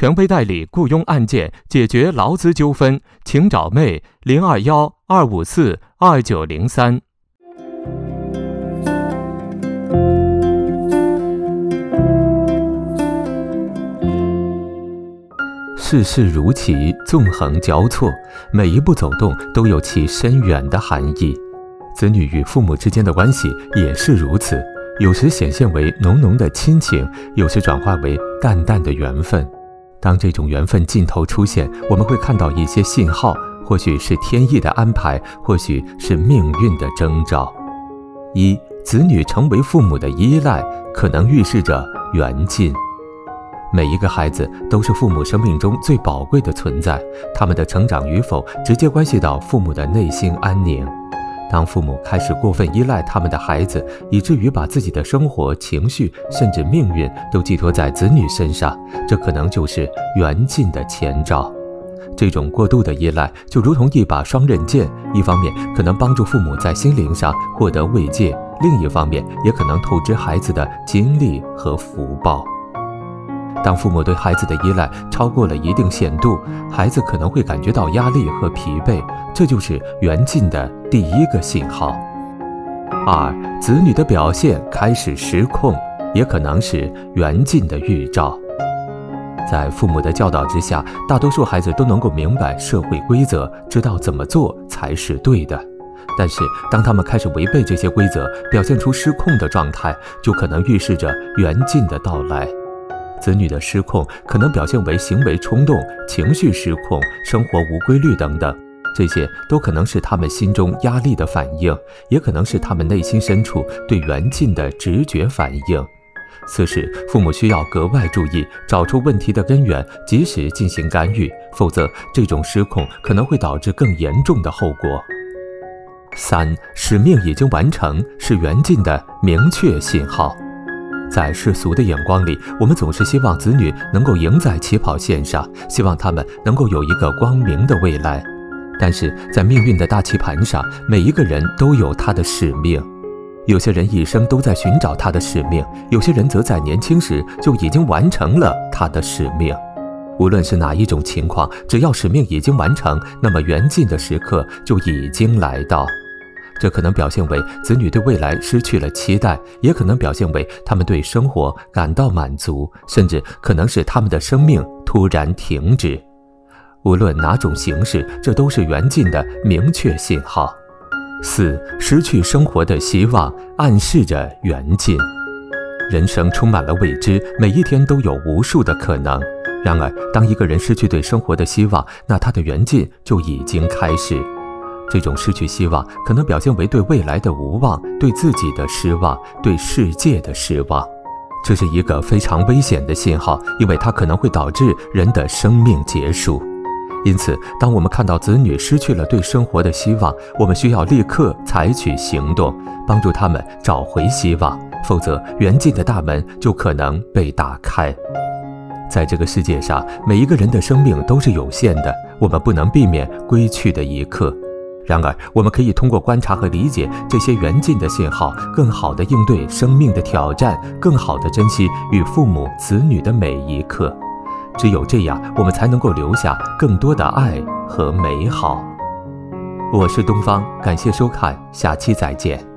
权威代理雇佣案件解决劳资纠纷，请找妹021-254-2903。世事如棋，纵横交错，每一步走动都有其深远的含义。子女与父母之间的关系也是如此，有时显现为浓浓的亲情，有时转化为淡淡的缘分。当这种缘分尽头出现，我们会看到一些信号，或许是天意的安排，或许是命运的征兆。一、子女成为父母的依赖，可能预示着缘尽。每一个孩子都是父母生命中最宝贵的存在，他们的成长与否直接关系到父母的内心安宁。当父母开始过分依赖他们的孩子，以至于把自己的生活、情绪甚至命运都寄托在子女身上，这可能就是缘尽的前兆。这种过度的依赖就如同一把双刃剑，一方面可能帮助父母在心灵上获得慰藉，另一方面也可能透支孩子的精力和福报。当父母对孩子的依赖超过了一定限度，孩子可能会感觉到压力和疲惫，这就是缘尽的第一个信号。二、子女的表现开始失控，也可能是缘尽的预兆。在父母的教导之下，大多数孩子都能够明白社会规则，知道怎么做才是对的。但是当他们开始违背这些规则，表现出失控的状态，就可能预示着缘尽的到来。子女的失控可能表现为行为冲动、情绪失控、生活无规律等等，这些都可能是他们心中压力的反应，也可能是他们内心深处对缘尽的直觉反应。此时父母需要格外注意，找出问题的根源，及时进行干预，否则这种失控可能会导致更严重的后果。三、使命已经完成，是缘尽的明确信号。在世俗的眼光里，我们总是希望子女能够赢在起跑线上，希望他们能够有一个光明的未来。但是在命运的大棋盘上，每一个人都有他的使命。有些人一生都在寻找他的使命，有些人则在年轻时就已经完成了他的使命。无论是哪一种情况，只要使命已经完成，那么缘尽的时刻就已经来到。这可能表现为子女对未来失去了期待，也可能表现为他们对生活感到满足，甚至可能是他们的生命突然停止。无论哪种形式，这都是缘尽的明确信号。四、失去生活的希望，暗示着缘尽。人生充满了未知，每一天都有无数的可能。然而，当一个人失去对生活的希望，那他的缘尽就已经开始。这种失去希望可能表现为对未来的无望，对自己的失望，对世界的失望。这是一个非常危险的信号，因为它可能会导致人的生命结束。因此，当我们看到子女失去了对生活的希望，我们需要立刻采取行动，帮助他们找回希望，否则缘尽的大门就可能被打开。在这个世界上，每一个人的生命都是有限的，我们不能避免归去的一刻。然而，我们可以通过观察和理解这些缘尽的信号，更好地应对生命的挑战，更好地珍惜与父母、子女的每一刻。只有这样，我们才能够留下更多的爱和美好。我是东方，感谢收看，下期再见。